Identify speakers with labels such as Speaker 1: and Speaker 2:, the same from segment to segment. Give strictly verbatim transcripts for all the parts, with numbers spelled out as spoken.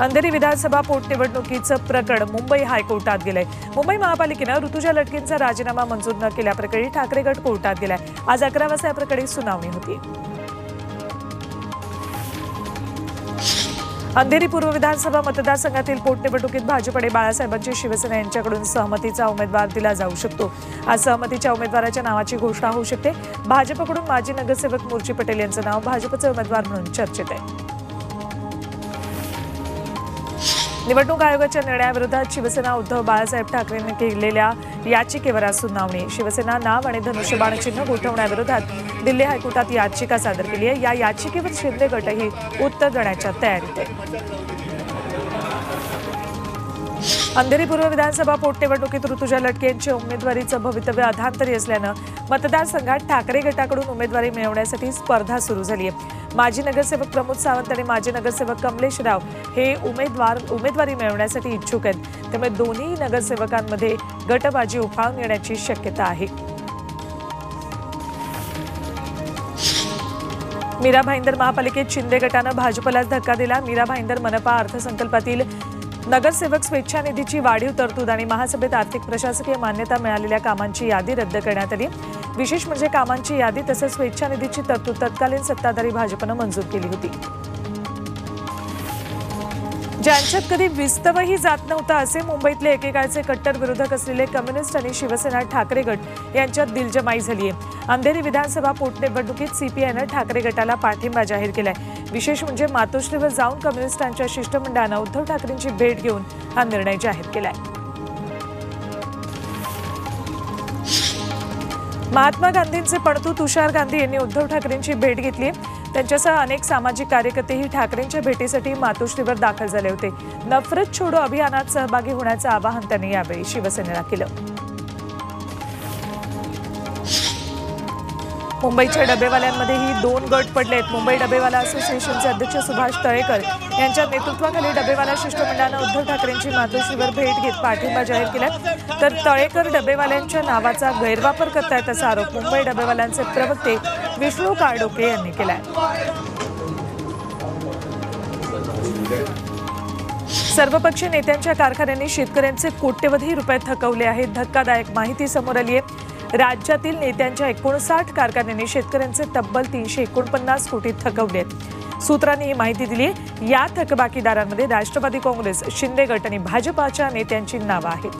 Speaker 1: अंधेरी विधानसभा पोटनिवडणुकीचं प्रकरण मुंबई हायकोर्टात गेलंय। मुंबई महापालिकेनं ऋतुजा लटकेंचा राजीनामा मंजूर न केल्याप्रकरणी ठाकरे गट कोर्टात गेलाय। आज अकरा वाजता या प्रकरणी सुनावणी होती। अंधेरी पूर्व विधानसभा मतदारसंघातील पोटनिवडणुकीत भाजपने बाळासाहेबांची शिवसेना यांच्याकडून सहमतीचा उमेदवार दिला जाऊ शकतो। आज सहमतीच्या उमेदवाराच्या नावाची घोषणा होऊ शकते। भाजपकडून माजी नगरसेवक मूर्ची पटेल यांचं नाव भाजपचे उमेदवार म्हणून चर्चेत आहे। निवडणूक आयोगाच्या निर्णयाविरोधात शिवसेना उद्धव बाळासाहेब ठाकरेंनी केलेल्या याचिकेवर आज सुनावणी। शिवसेना नाव आणि धनुष्यबाण चिन्ह गोठवण्याविरोधात दिल्ली हायकोर्टात याचिका सादर केली आहे। या याचिकेवर शिंदे गटही उत्तर देण्याच्या तयारीत आहे। अंधेरी पूर्व विधानसभा पोटनिवडणुकीत ऋतुजा लटके यांच्या उमेदवारीचं भवितव्य अधांतरी असल्यानं मतदारसंघात ठाकरे गटाकडून उमेदवारी मिळवण्यासाठी स्पर्धा सुरू झाली आहे। माजी नगरसेवक प्रमोद सावंत आणि माजी नगरसेवक कमलेश राव हे उमेदवार उमेदवारी मिळवण्यासाठी इच्छुक आहेत। त्यामुळे दोन्ही नगरसेवकांमध्ये गटबाजी उफाळून येण्याची शक्यता आहे। मीरा भाईंदर महापालिकेत शिंदे गटानं भाजपलाच धक्का दिला। मीरा भाईंदर मनपा अर्थसंकल्पातील नगरसेवक स्वेच्छा निधीची वाढीव तरतूद आणि महासभेत आर्थिक प्रशासकीय मान्यता मिळालेल्या कामांची यादी रद्द करण्यात आली। विशेष म्हणजे कामांची यादी तसंच स्वेच्छा निधीची तरतूद तत्कालीन सत्ताधारी भाजपनं मंजूर केली होती। ज्यांच्यात कधी विस्तवही जात नव्हता असे मुंबईतले एकेकाळचे कट्टर विरोधक असलेले कम्युनिस्ट आणि शिवसेना ठाकरे गट यांच्यात दिलजमाई झाली आहे। अंधेरी विधानसभा पोटनिवडणुकीत सीपीआयनं ठाकरे गटाला पाठिंबा जाहीर केलाय। विशेष म्हणजे मातोश्रीवर जाऊन कम्युनिस्टांच्या शिष्टमंडळानं उद्धव ठाकरेंची भेट घेऊन हा निर्णय जाहीर केलाय। महात्मा गांधींचे पणतू तुषार गांधी यांनी उद्धव ठाकरेंची भेट घेतली। त्यांच्यासह अनेक सामाजिक कार्यकर्तेही ठाकरेंच्या भेटीसाठी मातोश्रीवर दाखल झाले होते। नफरत छोडो अभियानात सहभागी होण्याचं आवाहन त्यांनी यावेळी शिवसेनेला केलं। मुंबईच्या डबेवाल्यांमध्येही दोन गट पडलेत। मुंबई डबेवाला असोसिएशनचे अध्यक्ष सुभाष तळेकर यांच्या नेतृत्वाखाली डबेवाला शिष्टमंडळानं उद्धव ठाकरेंची मातोश्रीवर भेट घेत पाठिंबा जाहीर केला। तर तळेकर डबेवाल्यांच्या नावाचा गैरवापर करतायत असा आरोप मुंबई डबेवाल्यांचे प्रवक्ते विष्णू काळडोके यांनी केलाय। सर्वपक्षीय नेत्यांच्या कारखान्यांनी शेतकऱ्यांचे कोट्यवधी रुपये थकवले आहेत। धक्कादायक माहिती समोर आली आहे। राज्यातील नेत्यांच्या एकोणसाठ कारखान्यांनी शेतकऱ्यांचे तब्बल तीनशे एकोणपन्नास कोटी थकवले आहेत। सूत्रांनी ही माहिती दिली आहे। या थकबाकीदारांमध्ये राष्ट्रवादी काँग्रेस, शिंदे गट आणि भाजपाच्या नेत्यांची नावं आहेत।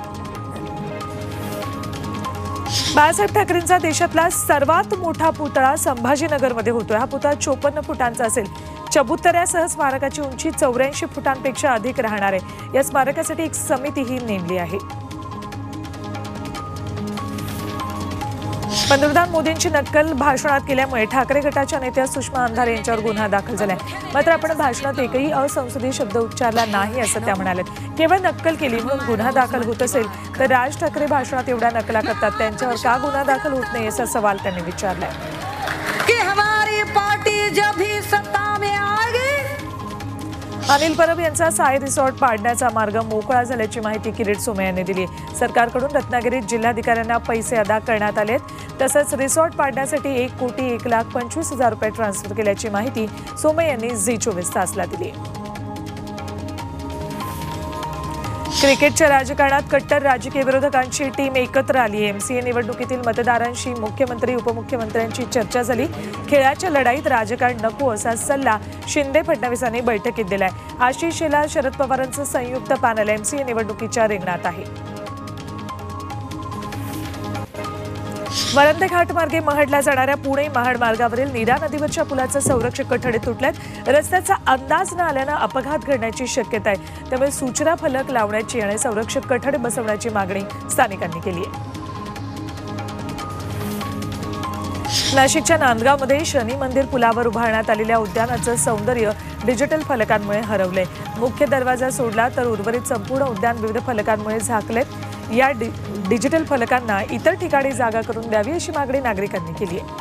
Speaker 1: बाळासाहेब ठाकरेंचा देशातला सर्वात मोठा पुतळा संभाजीनगरमध्ये होतोय। हा पुतळा चोपन्न फुटांचा असेल। चबुतऱ्यासह स्मारकाची उंची चौऱ्याऐंशी फुटांपेक्षा अधिक राहणार आहे। या स्मारकासाठी एक समितीही नेमली आहे। पंतप्रधान मोदींची नक्कल भाषणात केल्यामुळे ठाकरे गटाच्या नेत्या सुषमा अंधारे यांच्यावर गुन्हा दाखल झालाय। मात्र आपण भाषणात एकही असंसदीय शब्द उच्चारला नाही असं त्या म्हणाल्यात। केवळ नक्कल केली म्हणून गुन्हा दाखल होत असेल तर राज ठाकरे भाषणात एवढ्या नकला करतात, त्यांच्यावर का गुन्हा दाखल होत नाही असा सवाल त्यांनी विचारलाय।
Speaker 2: की हमारी पार्टी जब भी सत्ता में आएगी।
Speaker 1: अनिल परब यांचा साई रिसॉर्ट पाडण्याचा मार्ग मोकळा झाल्याची माहिती किरीट सोमय्या यांनी दिली। सरकारकडून रत्नागिरीत जिल्हाधिकाऱ्यांना पैसे अदा करण्यात आलेत। तसंच रिसॉर्ट पाडण्यासाठी एक कोटी एक लाख पंचवीस हजार रुपये ट्रान्सफर केल्याची माहिती सोमय्या यांनी झी चोवीस तासला दिली। क्रिकेटच्या राजकारणात कट्टर राजकीय विरोधकांची टीम एकत्र आली आहे। एमसीए निवडणुकीतील मतदारांशी मुख्यमंत्री उपमुख्यमंत्र्यांची चर्चा झाली। खेळाच्या लढाईत राजकारण नको असा सल्ला शिंदे फडणवीसांनी बैठकीत दिलाय। आशिष शेलार शरद पवारांचं संयुक्त पॅनल एमसीए निवडणुकीच्या रिंगणात आहे। वरंदे घाट मार्गे महाडला जाणाऱ्या पुणे महाड मार्गावरील नीरा नदीवरच्या पुलाचं संरक्षक कठडे तुटलेत। रस्त्याचा अंदाज न आल्यानं अपघात घडण्याची शक्यता आहे। त्यामुळे सूचना फलक लावण्याची आणि संरक्षक कठडे बसवण्याची मागणी स्थानिकांनी केली आहे। नाशिकच्या नांदगावमध्ये शनी मंदिर पुलावर उभारण्यात आलेल्या उद्यानाचं सौंदर्य डिजिटल फलकांमुळे हरवलंय। मुख्य दरवाजा सोडला तर उर्वरित संपूर्ण उद्यान विविध फलकांमुळे झाकलेत। या डि डिजिटल फलकांना इतर ठिकाणी जागा करून द्यावी अशी मागणी नागरिकांनी केली आहे।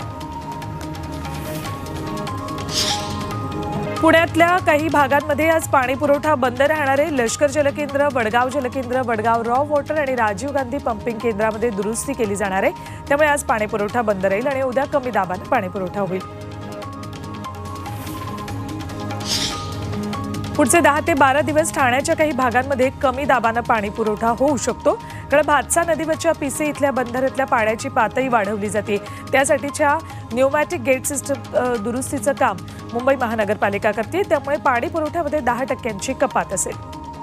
Speaker 1: पुण्यातल्या काही भागांमध्ये आज पाणी पुरवठा बंद राहणार आहे। लष्कर जलकेंद्र, वडगाव जलकेंद्र, वडगाव रॉ वॉटर आणि राजीव गांधी पंपिंग केंद्रामध्ये दुरुस्ती केली जाणार आहे। त्यामुळे आज पाणी पुरवठा बंद राहील आणि उद्या कमी दाबाने पाणी पुरवठा होईल। पुढचे दहा ते बारा दिवस ठाण्याच्या काही भागांमध्ये कमी दाबानं पाणी पुरवठा होऊ शकतो, कारण भातसा नदीवरच्या पिसे इथल्या बंधाऱ्यातल्या पाण्याची पातळी वाढवली जाते. त्यासाठीच्या न्यूमॅटिक गेट सिस्टम दुरुस्तीचं काम मुंबई महानगरपालिका करते, त्यामुळे पाणी पुरवठ्यामध्ये दहा टक्क्यांची कपात असेल.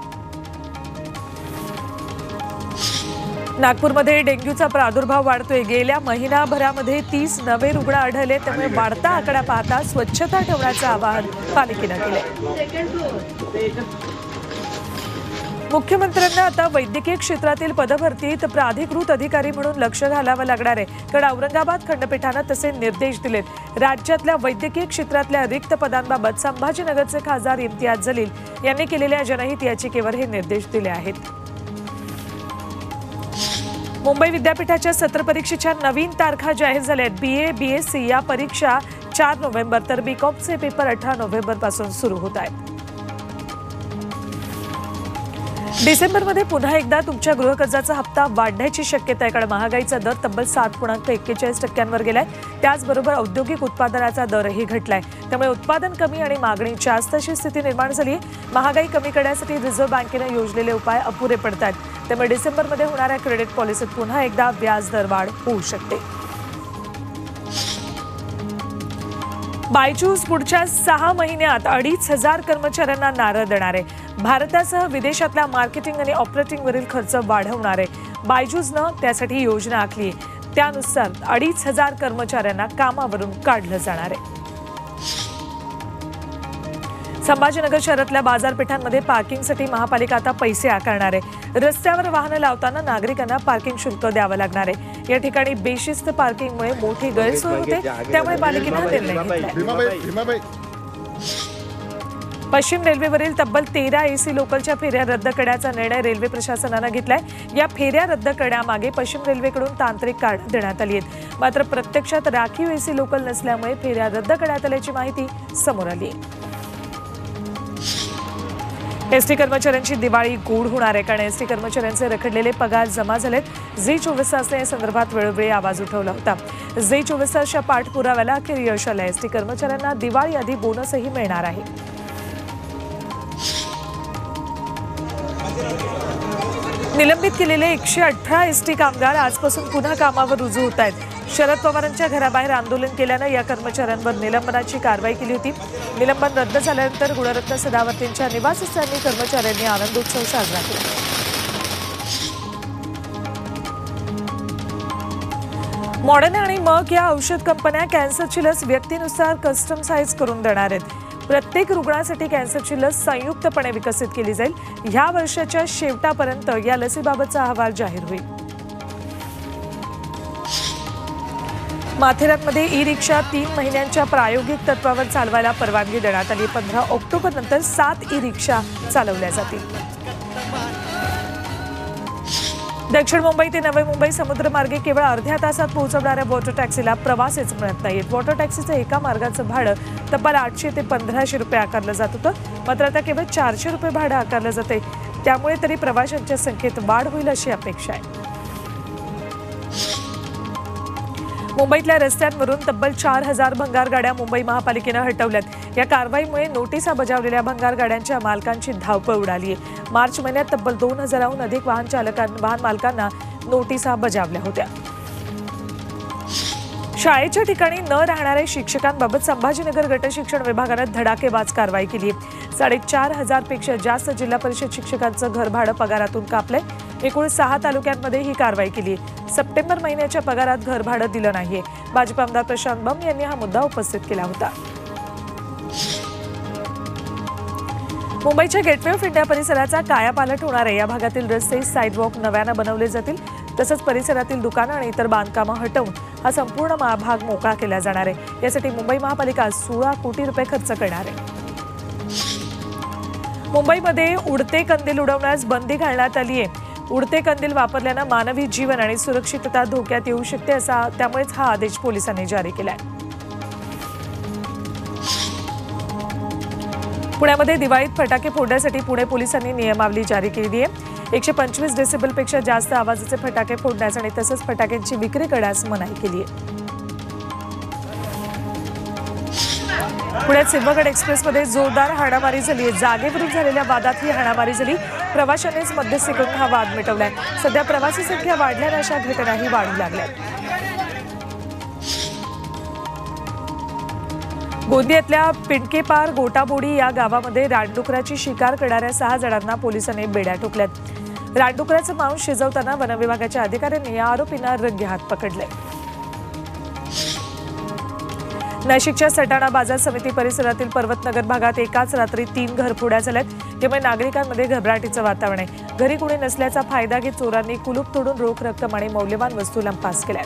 Speaker 1: नागपूरमध्ये डेंग्यूचा प्रादुर्भाव वाढतोय. गेल्या महिनाभरामध्ये तीस नवे रुग्ण आढळले, त्यामुळे वाढता आकडा पाहता स्वच्छता ठेवण्याचं आवाहन पालिकेनं केलंय. मुख्यमंत्र्यांना आता वैद्यकीय क्षेत्रातील पदभरतीत प्राधिकृत अधिकारी म्हणून लक्ष घालावं लागणार आहे, कारण औरंगाबाद खंडपीठानं तसे निर्देश दिलेत. राज्यातल्या वैद्यकीय क्षेत्रातल्या रिक्त पदांबाबत संभाजीनगरचे खासदार इम्तियाज जलील यांनी केलेल्या जनहित याचिकेवर हे निर्देश दिले आहेत. मुंबई विद्यापीठाच्या सत्र परीक्षेच्या नवीन तारखा जाहीर झाल्या आहेत. बी ए बी एस सी या परीक्षा चार नोव्हेंबर तर बी कॉमचे पेपर अठरा नोव्हेंबर पासून सुरू होत आहेत. डिसेंबरमध्ये पुन्हा एकदा तुमच्या गृहकर्जाचा हप्ता वाढण्याची शक्यता आहे, कारण महागाईचा दर तब्बल सात पूर्णांक एक्केचाळीस टक्क्यांवर गेलाय. त्याचबरोबर औद्योगिक उत्पादनाचा दरही घटलाय, त्यामुळे उत्पादन कमी आणि मागणी जास्त अशी स्थिती निर्माण झाली आहे. महागाई कमी करण्यासाठी रिझर्व्ह बँकेनं योजलेले उपाय अपुरे पडतात, त्यामुळे डिसेंबरमध्ये होणाऱ्या क्रेडिट पॉलिसीत पुन्हा एकदा व्याज दर वाढ होऊ शकते. बायजूस पुढच्या सहा महिन्यात अडीच हजार कर्मचाऱ्यांना नारळ देणार आहे. भारतासह विदेशातल्या मार्केटिंग आणि ऑपरेटिंगवरील खर्च वाढवणार आहे. बायजूसनं त्यासाठी योजना आखली आहे. त्यानुसार अडीच हजार कर्मचाऱ्यांना कामावरून काढलं जाणार आहे. संभाजीनगर शहरातल्या बाजारपेठांमध्ये पार्किंगसाठी महापालिका आता पैसे आकारणार आहे. रस्त्यावर वाहनं लावताना नागरिकांना पार्किंग शुल्क द्यावं लागणार आहे. या ठिकाणी बेशिस्त पार्किंगमुळे मोठी गैरसोय होते, त्यामुळे पालिकेनं हा निर्णय घेतलाय. पश्चिम रेल्वेवरील तब्बल तेरा एसी लोकलच्या फेऱ्या रद्द करण्याचा निर्णय रेल्वे प्रशासनानं घेतलाय. या फेऱ्या रद्द करण्यामागे पश्चिम रेल्वेकडून तांत्रिक कारणं देण्यात आली आहेत. मात्र प्रत्यक्षात राखीव एसी लोकल नसल्यामुळे फेऱ्या रद्द करण्यात आल्याची माहिती समोर आली आहे. एसटी कर्मचाऱ्यांची दिवाळी गोड होणार आहे, कारण एसटी कर्मचाऱ्यांचे रखडलेले पगार जमा झालेत. झी चोवीस तासने या संदर्भात वेळोवेळी आवाज उठवला होता. झी चोवीस तासच्या पाठपुराव्याला अखेर यश आलं. एसटी कर्मचाऱ्यांना दिवाळी आधी बोनसही मिळणार आहे. निलंबित केलेले एकशे अठरा एसटी कामगार आजपासून पुन्हा कामावर रुजू होत आहेत. शरद पवारांच्या घराबाहेर आंदोलन केल्यानं या कर्मचाऱ्यांवर निलंबनाची कारवाई केली होती. निलंबन रद्द झाल्यानंतर गुणरत्न सदावर्तींच्या निवासस्थानी कर्मचाऱ्यांनी आनंदोत्सव साजरा केला. मॉडर्ना आणि मर्क या औषध कंपन्या कॅन्सरची लस व्यक्तीनुसार कस्टम साईज करून देणार आहेत. प्रत्येक रुग्णासाठी कॅन्सरची लस संयुक्तपणे विकसित केली जाईल. ह्या वर्षाच्या शेवटापर्यंत या लसीबाबतचा अहवाल जाहीर होईल. माथेरानमध्ये ई रिक्षा तीन महिन्यांच्या प्रायोगिक तत्वावर चालवायला परवानगी देण्यात आली. पंधरा ऑक्टोबर नंतर सात ई रिक्षा चालवल्या जातील. दक्षिण मुंबई ते नवी मुंबई समुद्रमार्गे केवळ अर्ध्या तासात पोहोचवणाऱ्या वॉटर टॅक्सीला प्रवासीच मिळत नाहीत. वॉटर टॅक्सीचं एका मार्गाचं भाडं तब्बल आठशे ते पंधराशे रुपये आकारलं जात होतं, मात्र आता केवळ चारशे रुपये भाडं आकारलं जाते. त्यामुळे तरी प्रवाशांच्या संख्येत वाढ होईल अशी अपेक्षा आहे. मुंबईतल्या रस्त्यांवरून तब्बल चार हजार भंगार गाड्या मुंबई महापालिकेनं हटवल्यात. या कारवाईमुळे नोटिसा बजावलेल्या भंगार गाड्यांच्या मालकांची धावपळ उडाली आहे. मार्च महिन्यात तब्बल दोन हजाराहून अधिक वाहन चालकांना वाहन मालकांना नोटिसा बजावल्या होत्या. शाळेच्या ठिकाणी न राहणाऱ्या शिक्षकांबाबत संभाजीनगर गट शिक्षण विभागानं धडाकेबाज कारवाई केली आहे. साडेचार हजार पेक्षा जास्त जिल्हा परिषद शिक्षकांचं घरभाडं पगारातून कापलंय. एकूण सहा तालुक्यांमध्ये ही कारवाई केली आहे. सप्टेंबर महिन्याच्या पगारात घरभाडं दिलं नाहीये. भाजप आमदार प्रशांत बंब यांनी हा मुद्दा उपस्थित केला होता. मुंबईच्या गेटवे ऑफ इंडिया परिसराचा कायापालट होणार आहे. या भागातील रस्ते साईडवॉक नव्यानं बनवले जातील. तसंच परिसरातील दुकानं आणि इतर बांधकामं हटवून हा संपूर्ण भाग मोकळा केला जाणार आहे. यासाठी मुंबई महापालिका सोळा कोटी रुपये खर्च करणार आहे. मुंबईमध्ये उडते कंदील उडवण्यास बंदी घालण्यात आली आहे. उडते कंदील वापरल्यानं मानवी जीवन आणि सुरक्षितता धोक्यात येऊ शकते, असा त्यामुळेच हा आदेश पोलिसांनी जारी केलाय. पुण्यामध्ये दिवाळीत फटाके फोडण्यासाठी पुणे पोलिसांनी नियमावली जारी केली आहे. एकशे पंचवीस डेसिबलपेक्षा जास्त आवाजाचे फटाके फोडण्यास आणि तसंच फटाक्यांची विक्री करण्यास मनाई केली आहे. पुण्यात सिंहगड एक्सप्रेसमध्ये जोरदार हाणामारी झाली आहे. जागेवरून झालेल्या वादात ही हाणामारी झाली. प्रवाशांनीच मध्यस्थी करून हा वाद मिटवलाय. सध्या प्रवासी संख्या वाढल्याने अशा घटनाही वाढू लागल्या. गोंदियातल्या पिंडकेपार गोटाबोडी या गावामध्ये रानडुकराची शिकार करणाऱ्या सहा जणांना पोलिसांनी बेड्या ठोकल्यात. रानडुकराचं मांस शिजवताना वनविभागाच्या अधिकाऱ्यांनी या आरोपींना रंगेहात पकडले. नाशिकच्या सटाणा बाजार समिती परिसरातील पर्वतनगर भागात एकाच रात्री तीन घरफोड्या झाल्यात. त्यामुळे नागरिकांमध्ये घबराटीचं वातावरण आहे. घरी कुणी नसल्याचा फायदा घेत चोरांनी कुलूप तोडून रोख रक्कम आणि मौल्यवान वस्तू लंपास केल्या.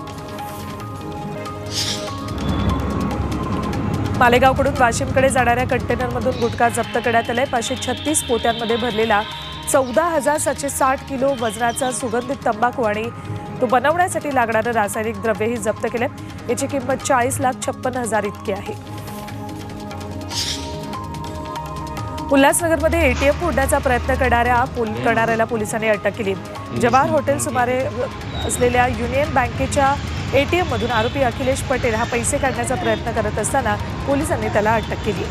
Speaker 1: मालेगावकडून वाशिमकडे जाणाऱ्या कंटेनरमधून गुटखा जप्त करण्यात आलाय. पाचशे छत्तीस पोत्यांमध्ये भरलेला चौदा हजार सातशे साठ किलो वजनाचा सुगंधित तंबाखू आणि तो बनवण्यासाठी लागणारं रासायनिक द्रव्यही जप्त केले. याची किंमत चाळीस लाख छप्पन हजार इतकी आहे. उल्हासनगरमध्ये एटीएम फोडण्याचा प्रयत्न करणाऱ्या करणाऱ्याला पोलिसांनी अटक केली. जवाहर हॉटेल सुमारे असलेल्या युनियन बँकेच्या एटीएम मधून आरोपी अखिलेश पटेल हा पैसे काढण्याचा प्रयत्न करत असताना पोलिसांनी त्याला अटक केली.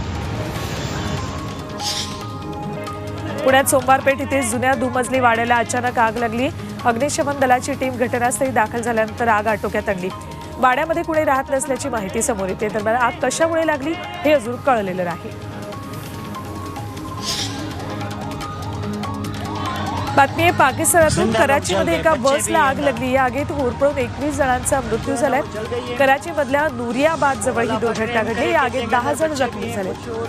Speaker 1: पुण्यात सोमवार पेठ इथे जुन्या दुमजली वाड्याला अचानक आग लागली. अग्निशमन दलाची टीम घटनास्थळी दाखल झाल्यानंतर आग आटोक्यात आणली. वाड्यामध्ये कुणी राहत नसल्याची माहिती समोर येते. दरम्यान आग कशामुळे लागली हे अजून कळलेलं नाही. बातमी आहे पाकिस्तानातून. कराचीमध्ये एका बसला आग लागली. या आगीत होरपळून एकवीस जणांचा मृत्यू झालाय. कराचीमधल्या नूरियाबाद जवळ ही दुर्घटना घडली. या आगीत दहा जण जखमी झाले.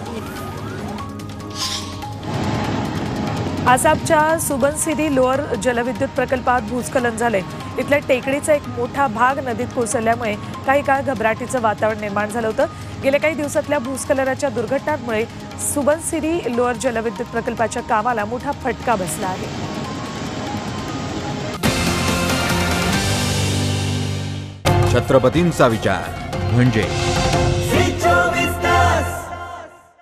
Speaker 1: आसामच्या सुबनसिरी लोअर जलविद्युत प्रकल्पात भूस्खलन झाले. इथल्या टेकडीचा एक मोठा भाग नदीत कोसळल्यामुळे काही काळ घबराटीचं वातावरण निर्माण झालं होतं. गेल्या काही दिवसातल्या भूस्खलनाच्या दुर्घटनांमुळे सुबनसिरी लोअर जलविद्युत प्रकल्पाच्या कामाला मोठा फटका बसला आहे.
Speaker 3: छत्रपतींचा विचार म्हणजे